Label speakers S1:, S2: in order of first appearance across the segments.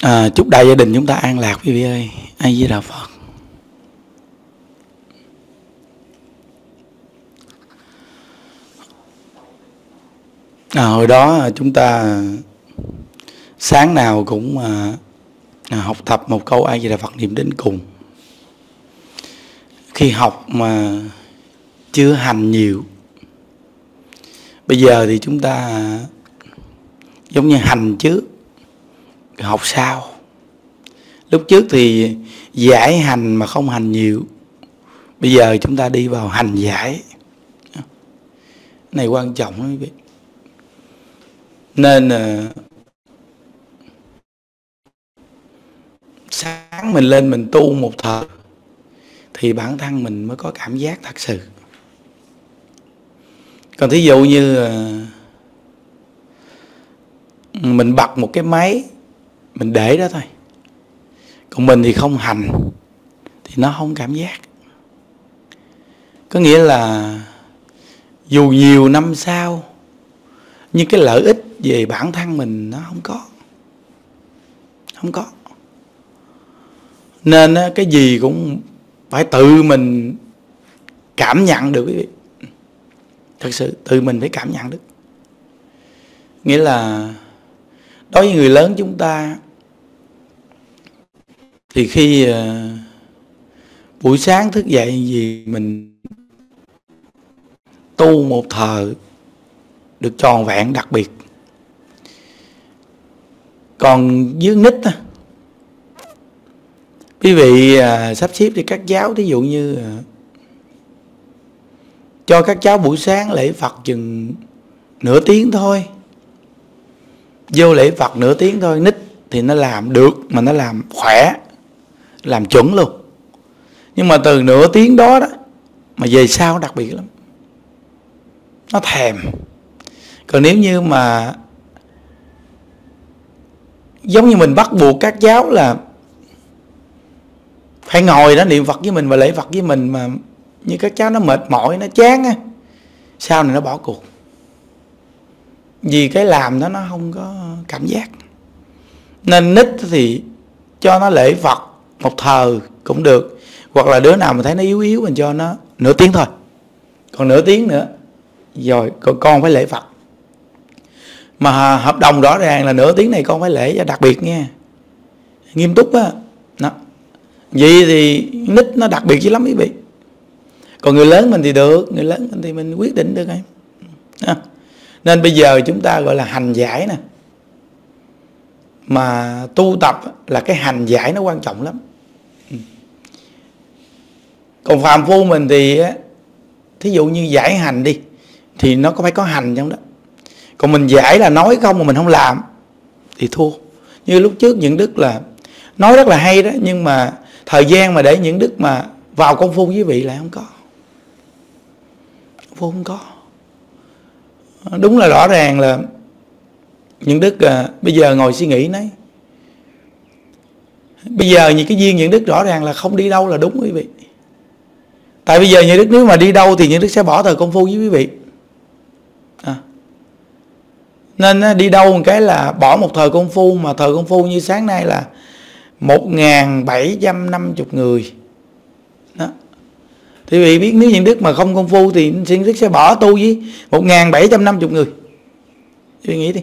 S1: Chúc đại gia đình chúng ta an lạc quý vị ơi. A Di Đà Phật. Hồi đó chúng ta sáng nào cũng học tập một câu A Di Đà Phật niệm đến cùng. Khi học mà chưa hành nhiều, bây giờ thì chúng ta giống như hành trước, học sau. Lúc trước thì giải hành mà không hành nhiều, bây giờ chúng ta đi vào hành giải. Cái này quan trọng lắm quý vị. Nên sáng mình lên mình tu một thời thì bản thân mình mới có cảm giác thật sự. Còn thí dụ như mình bật một cái máy, mình để đó thôi, còn mình thì không hành thì nó không cảm giác. Có nghĩa là dù nhiều năm sau, nhưng cái lợi ích về bản thân mình nó không có. Nên cái gì cũng phải tự mình cảm nhận được quý vị. Thật sự tự mình phải cảm nhận được. Nghĩa là đối với người lớn chúng ta thì khi buổi sáng thức dậy gì mình tu một thời được tròn vẹn đặc biệt. Còn với nít quý vị sắp xếp cho các cháu, thí dụ như cho các cháu buổi sáng lễ Phật chừng nửa tiếng thôi, vô lễ Phật nửa tiếng thôi. Nít thì nó làm được, mà nó làm khỏe, làm chuẩn luôn. Nhưng mà từ nửa tiếng đó mà về sau đặc biệt lắm, nó thèm. Còn nếu như mà giống như mình bắt buộc các cháu là phải ngồi đó niệm Phật với mình và lễ Phật với mình, mà như các cháu nó mệt mỏi, nó chán á, sau này nó bỏ cuộc. Vì cái làm đó nó không có cảm giác. Nên nít thì cho nó lễ Phật một thời cũng được. Hoặc là đứa nào mà thấy nó yếu yếu mình cho nó nửa tiếng thôi, còn nửa tiếng nữa rồi con phải lễ Phật. Mà hợp đồng rõ ràng là nửa tiếng này con phải lễ cho đặc biệt nha, nghiêm túc á. Vậy thì nít nó đặc biệt dữ lắm quý vị. Còn người lớn mình thì được, người lớn mình thì mình quyết định được em. Nên bây giờ chúng ta gọi là hành giải nè. Mà tu tập là cái hành giải nó quan trọng lắm. Còn phàm phu mình thì thí dụ như giải hành đi thì nó có phải có hành trong đó. Còn mình giải là nói không mà mình không làm thì thua. Như lúc trước những đức là nói rất là hay đó, nhưng mà thời gian mà để những đức mà vào công phu với vị lại không có. Không có. Đúng là rõ ràng là những đức bây giờ ngồi suy nghĩ đấy. Bây giờ những cái duyên những đức rõ ràng là không đi đâu là đúng quý vị. Tại bây giờ những đức nếu mà đi đâu thì những đức sẽ bỏ thời công phu với quý vị. Nên đi đâu một cái là bỏ một thời công phu. Mà thời công phu như sáng nay là 1750 người đó. Thì quý vị biết nếu những đức mà không công phu thì những đức sẽ bỏ tu với 1750 người. Suy nghĩ đi.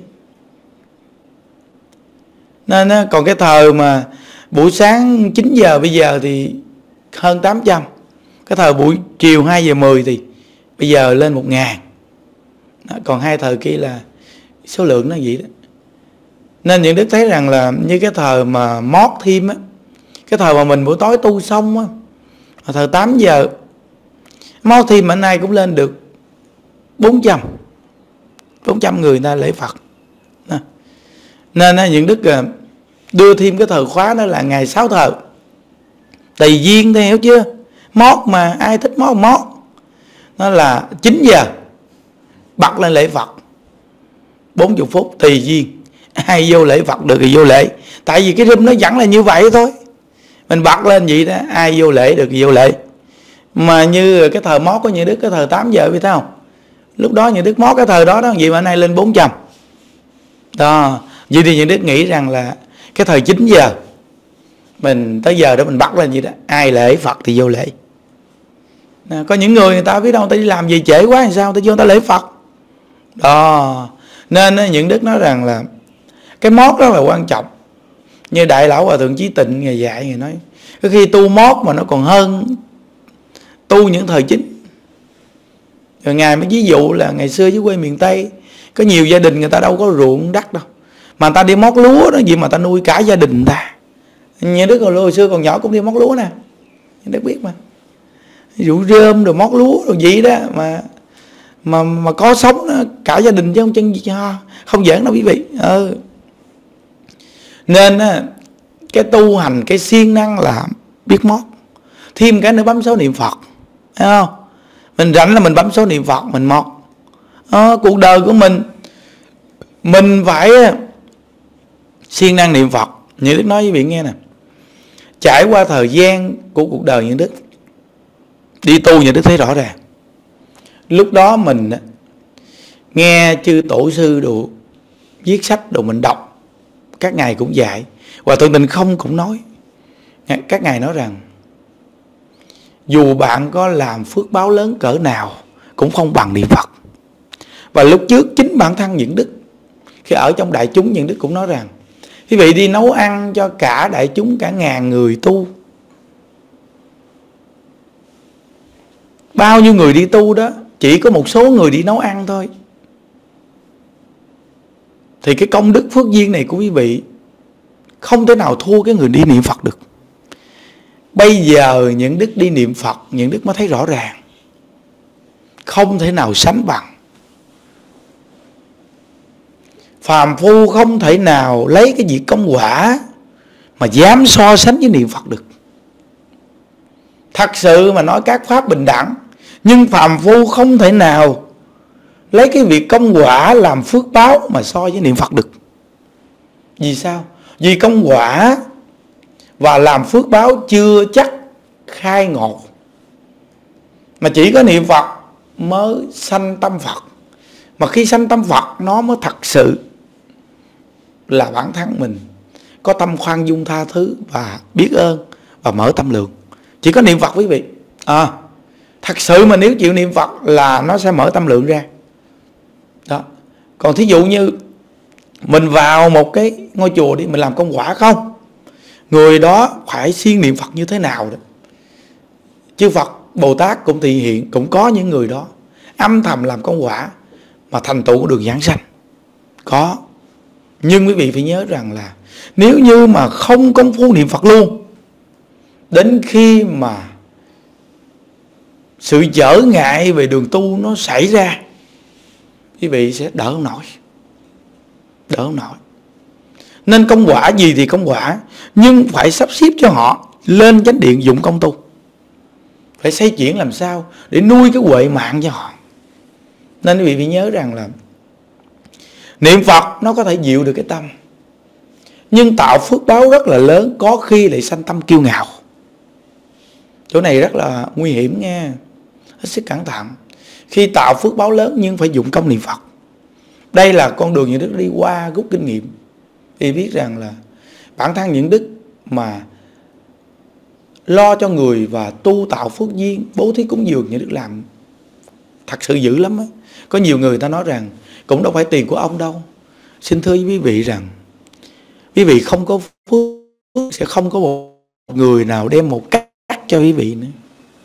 S1: Nên còn cái thời mà buổi sáng 9 giờ bây giờ thì hơn 800. Cái thời buổi chiều 2 giờ 10 thì bây giờ lên 1000. Còn hai thời kia là số lượng nó vậy đó. Nên những đức thấy rằng là như cái thời mà mót thêm á, cái thời mà mình buổi tối tu xong á, thời 8 giờ mót thêm mà nay cũng lên được 400 người ta lễ Phật. Nên những đức đưa thêm cái thời khóa đó là ngày 6 thời tùy duyên thôi, hiểu chưa? Mót mà ai thích mót nó là 9 giờ bật lên lễ Phật 40 phút tùy duyên. Ai vô lễ Phật được thì vô lễ. Tại vì cái room nó vẫn là như vậy thôi. Mình bật lên vậy đó, ai vô lễ được thì vô lễ. Mà như cái thời mót của Như Đức, cái thời 8 giờ biết thấy không? Lúc đó Như Đức mót cái thời đó gì mà nay lên 400. Đó. Vậy thì Như Đức nghĩ rằng là Cái thời 9 giờ mình tới giờ đó mình bắt lên vậy đó, ai lễ Phật thì vô lễ. Có những người ta biết đâu, người ta đi làm gì trễ quá thì sao, người ta vô người ta lễ Phật đó. Nên những đức nói rằng là cái mót rất là quan trọng. Như Đại Lão Hòa Thượng Chí Tịnh Ngài dạy, Ngài nói có khi tu mót mà nó còn hơn tu những thời chính. Rồi Ngài mới ví dụ là ngày xưa dưới quê miền Tây có nhiều gia đình người ta đâu có ruộng đất đâu, mà người ta đi mót lúa đó, gì mà ta nuôi cả gia đình người ta. Như đức hồi xưa còn nhỏ cũng đi mót lúa nè, như đức biết mà, vụ rơm rồi mót lúa rồi gì đó mà có sống đó, cả gia đình chứ không chân không giỡn đâu quý vị. Nên cái tu hành, cái siêng năng là biết mót, thêm cái nữa bấm số niệm Phật, thấy không? Mình rảnh là mình bấm số niệm Phật, mình mót. Cuộc đời của mình phải siêng năng niệm Phật. Như đức nói với vị nghe nè, trải qua thời gian của cuộc đời Như đức đi tu, Như đức thấy rõ ràng. Lúc đó mình nghe chư tổ sư đồ viết sách đồ mình đọc, các ngài cũng dạy, Hòa Thượng Tịnh Không cũng nói, các ngài nói rằng dù bạn có làm phước báo lớn cỡ nào cũng không bằng niệm Phật. Và lúc trước chính bản thân những đức khi ở trong đại chúng, những đức cũng nói rằng quý vị đi nấu ăn cho cả đại chúng, cả ngàn người tu, bao nhiêu người đi tu đó, chỉ có một số người đi nấu ăn thôi, thì cái công đức phước duyên này của quý vị không thể nào thua cái người đi niệm Phật được. Bây giờ những đức đi niệm Phật, những đức mới thấy rõ ràng không thể nào sánh bằng. Phàm phu không thể nào lấy cái việc công quả mà dám so sánh với niệm Phật được. Thật sự mà nói các pháp bình đẳng, nhưng phàm phu không thể nào lấy cái việc công quả làm phước báo mà so với niệm Phật được. Vì sao? Vì công quả và làm phước báo chưa chắc khai ngộ, mà chỉ có niệm Phật mới sanh tâm Phật. Mà khi sanh tâm Phật nó mới thật sự là bản thân mình có tâm khoan dung tha thứ và biết ơn và mở tâm lượng. Chỉ có niệm Phật quý vị. Thật sự mà nếu chịu niệm Phật là nó sẽ mở tâm lượng ra đó. Còn thí dụ như mình vào một cái ngôi chùa đi, mình làm công quả không, người đó phải siêng niệm Phật như thế nào đó. Chư Phật Bồ Tát cũng thị hiện, cũng có những người đó âm thầm làm công quả mà thành tựu được giảng sanh, có. Nhưng quý vị phải nhớ rằng là nếu như mà không công phu niệm Phật luôn, đến khi mà sự trở ngại về đường tu nó xảy ra, quý vị sẽ đỡ không nổi. Nên công quả gì thì công quả, nhưng phải sắp xếp cho họ lên chánh điện dụng công tu, phải xây chuyển làm sao để nuôi cái huệ mạng cho họ. Nên quý vị phải nhớ rằng là niệm Phật nó có thể dịu được cái tâm, nhưng tạo phước báo rất là lớn, có khi lại sanh tâm kiêu ngạo. Chỗ này rất là nguy hiểm nha, hết sức cẩn thận. Khi tạo phước báo lớn nhưng phải dụng công niệm Phật. Đây là con đường những đức đi qua rút kinh nghiệm, thì biết rằng là bản thân những đức mà lo cho người và tu tạo phước duyên, bố thí cúng dường, những đức làm thật sự dữ lắm á. Có nhiều người ta nói rằng cũng đâu phải tiền của ông đâu. Xin thưa với quý vị rằng quý vị không có phước, sẽ không có một người nào đem một cắt cho quý vị nữa.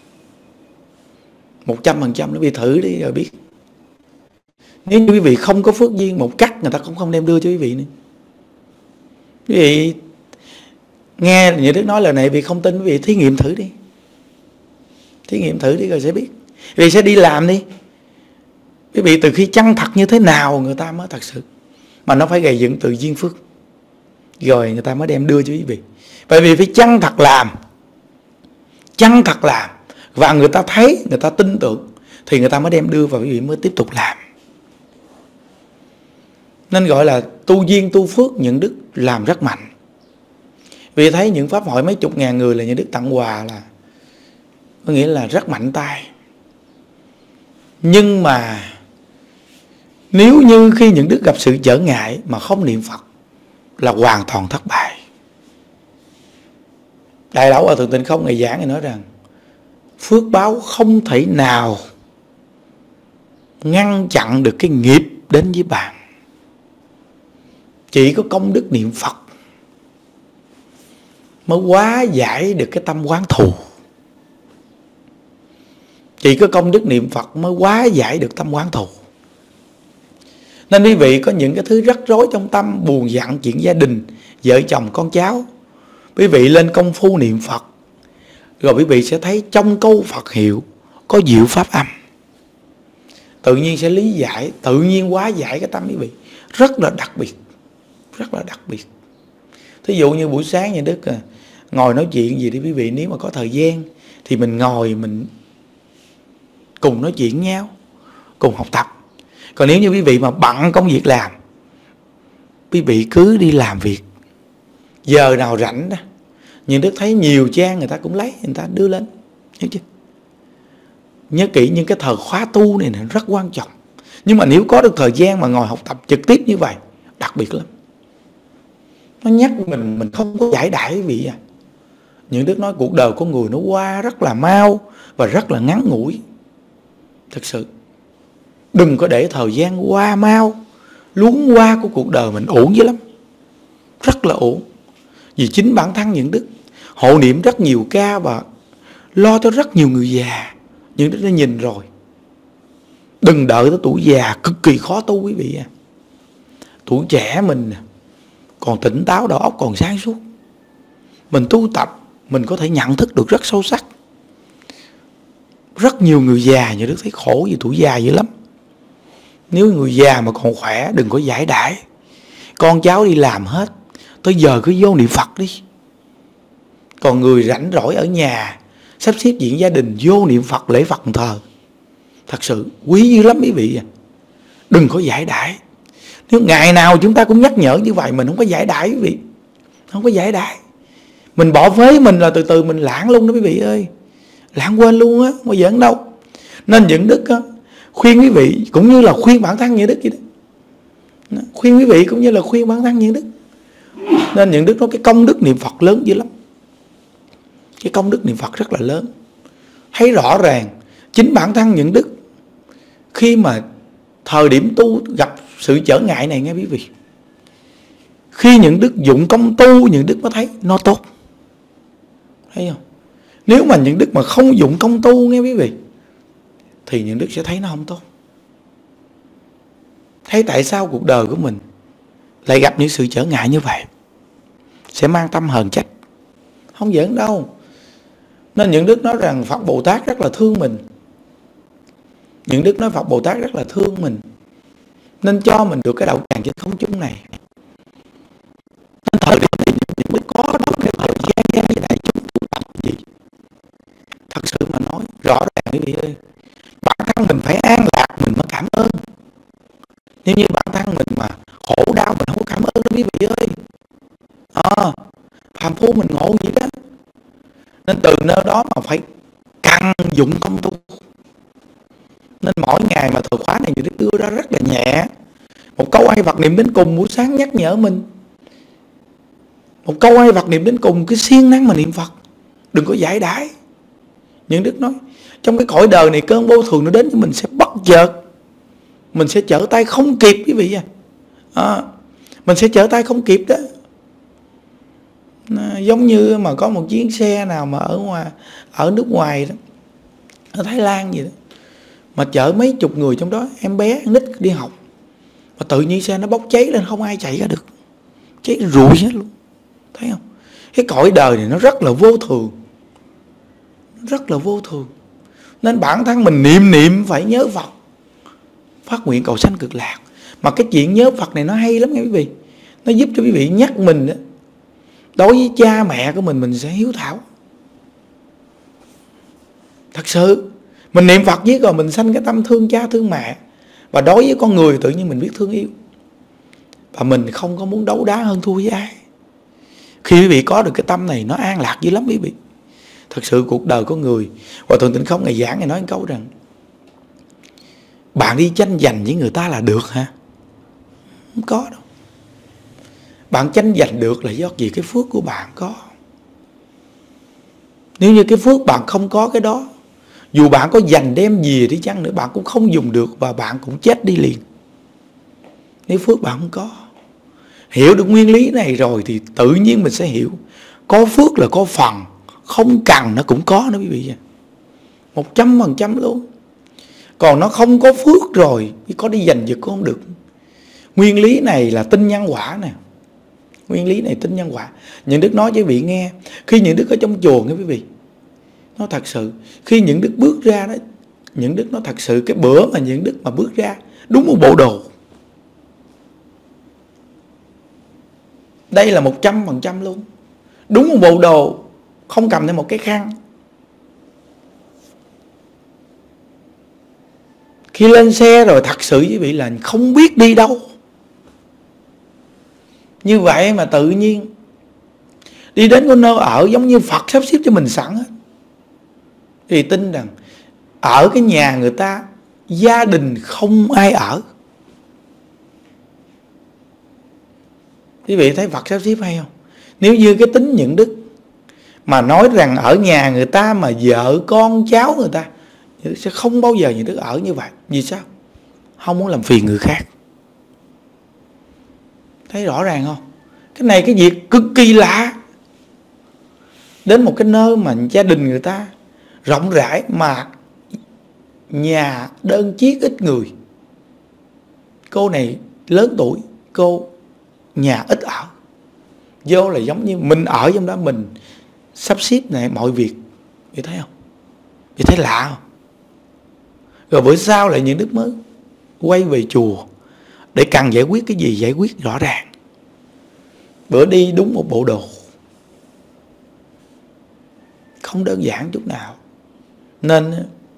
S1: 100% quý vị thử đi rồi biết. Nếu như quý vị không có phước duyên, một cắt người ta cũng không đem đưa cho quý vị nữa. Quý vị nghe Như đức nói lời này, vì không tin quý vị thí nghiệm thử đi. Thí nghiệm thử đi rồi sẽ biết. Quý vị sẽ đi làm đi. Quý vị từ khi chân thật như thế nào người ta mới thật sự. Mà nó phải gây dựng từ duyên phước, rồi người ta mới đem đưa cho quý vị. Bởi vì phải chân thật làm. Chân thật làm. Và người ta thấy, người ta tin tưởng, thì người ta mới đem đưa và quý vị mới tiếp tục làm. Nên gọi là tu duyên tu phước, những đức làm rất mạnh. Vì thấy những pháp hội mấy chục ngàn người là những đức tặng quà, là có nghĩa là rất mạnh tay. Nhưng mà nếu như khi những đức gặp sự trở ngại mà không niệm Phật là hoàn toàn thất bại. Đại lão Hòa Thượng Tịnh Không ngày giảng thì nói rằng phước báo không thể nào ngăn chặn được cái nghiệp đến với bạn. Chỉ có công đức niệm Phật mới hóa giải được cái tâm oán thù. Chỉ có công đức niệm Phật mới hóa giải được tâm oán thù. Nên quý vị có những cái thứ rắc rối trong tâm, buồn giận chuyện gia đình, vợ chồng con cháu, quý vị lên công phu niệm Phật, rồi quý vị sẽ thấy trong câu Phật hiệu có diệu pháp âm, tự nhiên sẽ lý giải, tự nhiên hóa giải cái tâm quý vị. Rất là đặc biệt, rất là đặc biệt. Thí dụ như buổi sáng nhà Đức ngồi nói chuyện gì đi quý vị, nếu mà có thời gian thì mình ngồi mình cùng nói chuyện nhau, cùng học tập. Còn nếu như quý vị mà bận công việc làm, quý vị cứ đi làm việc, giờ nào rảnh đó, nhưng Đức thấy nhiều trang người ta cũng lấy, người ta đưa lên, nhớ chưa? Nhớ kỹ những cái thời khóa tu này rất quan trọng. Nhưng mà nếu có được thời gian mà ngồi học tập trực tiếp như vậy, đặc biệt lắm. Nó nhắc mình không có giải đãi quý vị à. Những Đức nói cuộc đời của người nó qua rất là mau và rất là ngắn ngủi. Thật sự đừng có để thời gian qua mau, luống qua của cuộc đời mình ổn dữ lắm. Rất là ổn. Vì chính bản thân những Đức hộ niệm rất nhiều ca và lo cho rất nhiều người già. Những Đức đã nhìn rồi. Đừng đợi tới tuổi già cực kỳ khó tu quý vị à. Tuổi trẻ mình còn tỉnh táo, đầu óc còn sáng suốt, mình tu tập, mình có thể nhận thức được rất sâu sắc. Rất nhiều người già như Đức thấy khổ vì tuổi già dữ lắm. Nếu người già mà còn khỏe đừng có giải đãi. Con cháu đi làm hết, tới giờ cứ vô niệm Phật đi. Còn người rảnh rỗi ở nhà sắp xếp chuyện gia đình, vô niệm Phật lễ Phật thờ. Thật sự quý dữ lắm quý vị à. Đừng có giải đãi. Nếu ngày nào chúng ta cũng nhắc nhở như vậy, mình không có giải đãi quý vị. Không có giải đãi. Mình bỏ phế mình là từ từ mình lãng luôn đó quý vị ơi. Lãng quên luôn á, không bao giỡn đâu. Nên những Đức á, khuyên quý vị cũng như là khuyên bản thân những Đức vậy đó. Khuyên quý vị cũng như là khuyên bản thân những Đức. Nên những Đức nói cái công đức niệm Phật lớn dữ lắm. Cái công đức niệm Phật rất là lớn. Thấy rõ ràng chính bản thân những Đức khi mà thời điểm tu gặp sự trở ngại này nghe quý vị, khi những Đức dụng công tu, những Đức mới thấy nó tốt. Thấy không? Nếu mà những Đức mà không dụng công tu nghe quý vị, thì những Đức sẽ thấy nó không tốt. Thấy tại sao cuộc đời của mình lại gặp những sự trở ngại như vậy, sẽ mang tâm hờn trách. Không giỡn đâu. Nên những Đức nói rằng Phật Bồ Tát rất là thương mình. Những Đức nói Phật Bồ Tát rất là thương mình, nên cho mình được cái đạo tràng trên không trung này. Nên thời điểm này những Đức có đó cái thời gian với đại chúng tu tập gì. Thật sự mà nói rõ ràng quý vị ơi, bản thân mình phải an lạc mình mới cảm ơn. Nếu như bản thân mình mà khổ đau mình không có cảm ơn đó quý vị ơi. Phàm phu mình ngộ gì đó. Nên từ nơi đó mà phải cần dụng công tu. Nên mỗi ngày mà thời khóa này Đức đưa ra rất là nhẹ. Một câu ai Phật niệm đến cùng buổi sáng nhắc nhở mình. Một câu ai Phật niệm đến cùng cứ siêng năng mà niệm Phật. Đừng có giải đãi. Nhưng Đức nói trong cái cõi đời này cơn vô thường nó đến thì mình sẽ bất chợt. Mình sẽ trở tay không kịp quý vị à. Mình sẽ trở tay không kịp đó. Giống như mà có một chuyến xe nào mà ở nước ngoài đó, ở Thái Lan gì đó, mà chở mấy chục người, trong đó em bé nít đi học, mà tự nhiên xe nó bốc cháy lên, không ai chạy ra được, cháy rụi hết luôn. Thấy không? Cái cõi đời này nó rất là vô thường, rất là vô thường. Nên bản thân mình niệm phải nhớ Phật, phát nguyện cầu sanh cực lạc. Mà cái chuyện nhớ Phật này nó hay lắm nha quý vị. Nó giúp cho quý vị nhắc mình đó, đối với cha mẹ của mình sẽ hiếu thảo. Thật sự mình niệm Phật với rồi mình sanh cái tâm thương cha thương mẹ. Và đối với con người tự nhiên mình biết thương yêu. Và mình không có muốn đấu đá hơn thua với ai. Khi quý vị có được cái tâm này, nó an lạc dữ lắm quý vị. Thật sự cuộc đời của người, Hòa Thượng Tịnh Không ngày giảng ngày nói một câu rằng bạn đi tranh giành với người ta là được hả? Không có đâu. Bạn tranh giành được là do gì cái phước của bạn có. Nếu như cái phước bạn không có cái đó, dù bạn có dành đem gì đi chăng nữa, bạn cũng không dùng được và bạn cũng chết đi liền. Nếu phước bạn không có. Hiểu được nguyên lý này rồi thì tự nhiên mình sẽ hiểu có phước là có phần, không cần nó cũng có đó quý vị. 100% luôn. Còn nó không có phước rồi, có đi giành giật cũng không được. Nguyên lý này là tin nhân quả nè. Nguyên lý này tin nhân quả. Những Đức nói cho quý vị nghe, khi những Đức ở trong chùa nghe quý vị, nó thật sự, khi những Đức bước ra đó, những Đức nó thật sự cái bữa mà những Đức mà bước ra, đúng một bộ đồ. Đây là 100% luôn. Đúng một bộ đồ, không cầm thêm một cái khăn. Khi lên xe rồi thật sự quý vị là không biết đi đâu. Như vậy mà tự nhiên đi đến cái nơi ở giống như Phật sắp xếp cho mình sẵn hết. Thì tin rằng ở cái nhà người ta, gia đình không ai ở. Quý vị thấy Phật sắp xếp hay không? Nếu như cái tính những Đức mà nói rằng ở nhà người ta mà vợ con cháu người ta, sẽ không bao giờ những Đức ở như vậy. Vì sao? Không muốn làm phiền người khác. Thấy rõ ràng không? Cái này cái việc cực kỳ lạ. Đến một cái nơi mà gia đình người ta rộng rãi mà nhà đơn chiếc ít người. Cô này lớn tuổi, cô nhà ít ở. Vô là giống như mình ở trong đó, mình sắp xếp này mọi việc. Chị thấy không? Chị thấy lạ không? Rồi bữa sau lại những Đức mới quay về chùa để cần giải quyết cái gì giải quyết rõ ràng. Bữa đi đúng một bộ đồ, không đơn giản chút nào. Nên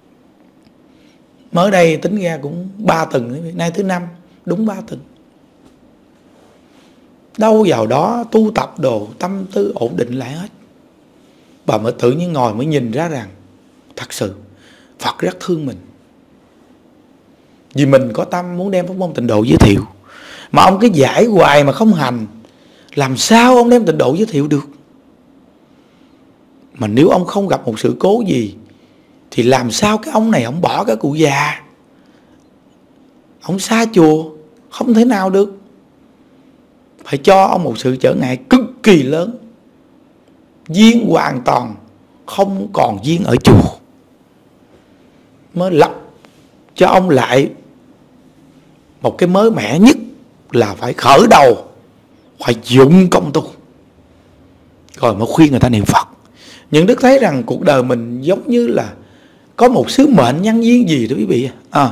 S1: mới đây tính ra cũng 3 tuần, nay thứ 5, đúng 3 tuần. Đâu vào đó tu tập đồ, tâm tư ổn định lại hết. Bà mới tự nhiên ngồi mới nhìn ra rằng thật sự Phật rất thương mình. Vì mình có tâm muốn đem pháp môn tịnh độ giới thiệu, mà ông cứ giải hoài mà không hành, làm sao ông đem tịnh độ giới thiệu được? Mà nếu ông không gặp một sự cố gì thì làm sao cái ông này ông bỏ cái cụ già, ông xa chùa, không thể nào được. Phải cho ông một sự trở ngại cực kỳ lớn, duyên hoàn toàn không còn duyên ở chùa, mới lập cho ông lại một cái mới mẻ nhất là phải khởi đầu, phải dụng công tu, rồi mới khuyên người ta niệm Phật. Những Đức thấy rằng cuộc đời mình giống như là có một sứ mệnh nhân duyên gì đó quý vị.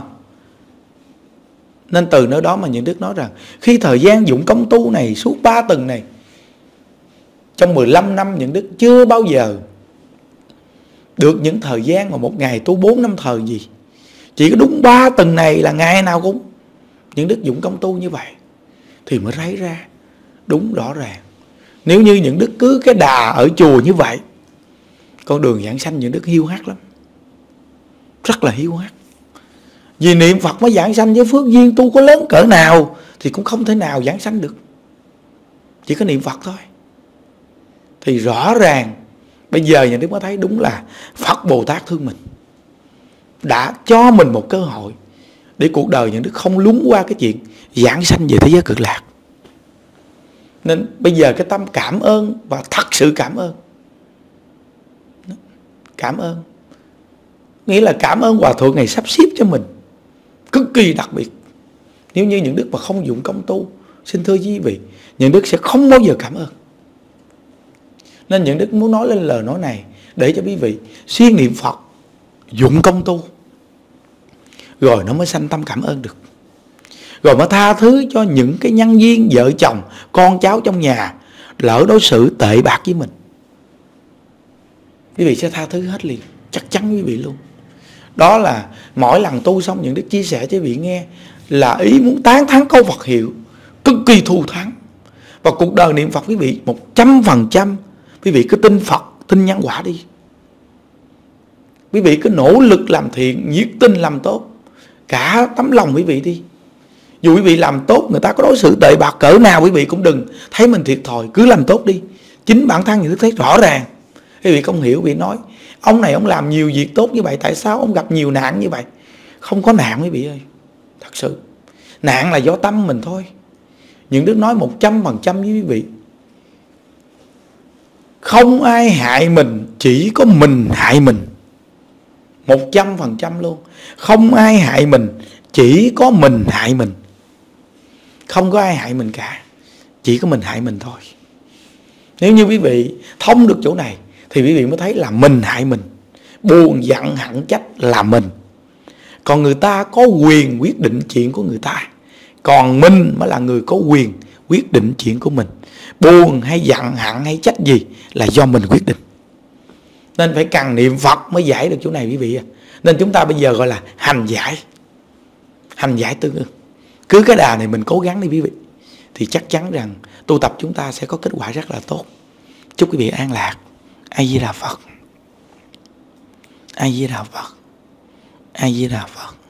S1: Nên từ nơi đó mà những Đức nói rằng khi thời gian dụng công tu này suốt 3 tuần này, trong 15 năm những Đức chưa bao giờ được những thời gian mà một ngày tu 4 năm thời gì. Chỉ có đúng 3 tuần này là ngày nào cũng những Đức dụng công tu như vậy, thì mới thấy ra đúng rõ ràng. Nếu như những Đức cứ cái đà ở chùa như vậy, con đường giảng sanh những Đức hiu hắt lắm, rất là hiu hắt. Vì niệm Phật mới giảng sanh, với phước duyên tu có lớn cỡ nào thì cũng không thể nào giảng sanh được. Chỉ có niệm Phật thôi. Thì rõ ràng bây giờ những Đức mới thấy đúng là Phật Bồ Tát thương mình, đã cho mình một cơ hội để cuộc đời những Đức không lún qua cái chuyện giảng sanh về thế giới cực lạc. Nên bây giờ cái tâm cảm ơn, và thật sự cảm ơn. Cảm ơn nghĩa là cảm ơn Hòa Thượng này sắp xếp cho mình cực kỳ đặc biệt. Nếu như những Đức mà không dụng công tu, xin thưa quý vị, những Đức sẽ không bao giờ cảm ơn. Nên những Đức muốn nói lên lời nói này để cho quý vị siêng niệm Phật, dụng công tu, rồi nó mới sanh tâm cảm ơn được, rồi mới tha thứ cho những cái nhân duyên vợ chồng, con cháu trong nhà lỡ đối xử tệ bạc với mình. Quý vị sẽ tha thứ hết liền, chắc chắn quý vị luôn. Đó là mỗi lần tu xong những Đức chia sẻ cho quý vị nghe là ý muốn tán thán câu Phật hiệu cực kỳ thù thắng. Và cuộc đời niệm Phật quý vị 100%, quý vị cứ tin Phật, tin nhân quả đi. Quý vị cứ nỗ lực làm thiện, nhiệt tình làm tốt, cả tấm lòng quý vị đi. Dù quý vị làm tốt, người ta có đối xử tệ bạc cỡ nào, quý vị cũng đừng thấy mình thiệt thòi, cứ làm tốt đi. Chính bản thân những Đức thấy rõ ràng Quý vị không hiểu, quý vị nói ông này ông làm nhiều việc tốt như vậy, tại sao ông gặp nhiều nạn như vậy? Không có nạn quý vị ơi. Thật sự nạn là do tâm mình thôi. Những Đức nói 100% với quý vị, không ai hại mình, chỉ có mình hại mình. 100% luôn. Không ai hại mình, chỉ có mình hại mình. Không có ai hại mình cả, chỉ có mình hại mình thôi. Nếu như quý vị thông được chỗ này thì quý vị mới thấy là mình hại mình. Buồn giận hận trách là mình. Còn người ta có quyền quyết định chuyện của người ta, còn mình mới là người có quyền quyết định chuyện của mình. Buồn hay giận hận hay trách gì là do mình quyết định. Nên phải cần niệm Phật mới giải được chỗ này quý vị à. Nên chúng ta bây giờ gọi là hành giải. Hành giải tương ưng. Cứ cái đà này mình cố gắng đi quý vị, thì chắc chắn rằng tu tập chúng ta sẽ có kết quả rất là tốt. Chúc quý vị an lạc. A Di Đà Phật. A Di Đà Phật. A Di Đà Phật.